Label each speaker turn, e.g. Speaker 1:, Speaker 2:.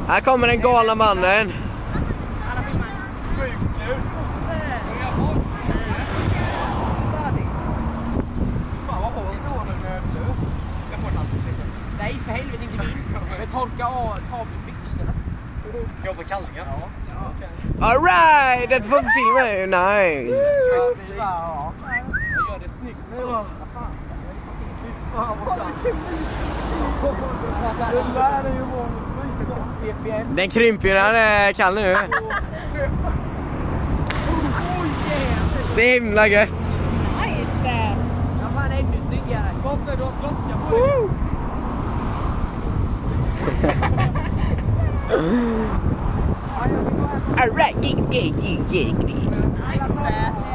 Speaker 1: Här kommer den galna mannen.
Speaker 2: Alla filmar.
Speaker 3: Sjukt nu. Fan vad hårt det var med nu. Jag får ta det.
Speaker 2: Nej, för helvete inte min. Men torka av, ta byxorna.
Speaker 3: Jag på kallingar. Ja.
Speaker 1: All right, det får vi filma nu. Nice.
Speaker 3: Ja. Jag gör det snyggt nu. Vad fan. Fan vad kul. Det där är ju målet.
Speaker 1: Den krymper ju när den är kall nu. Så himla gött.
Speaker 2: Nice! Ja, fan ännu snyggare.
Speaker 3: Varför du har klockan på dig?
Speaker 1: All right, yeah.
Speaker 2: Nice!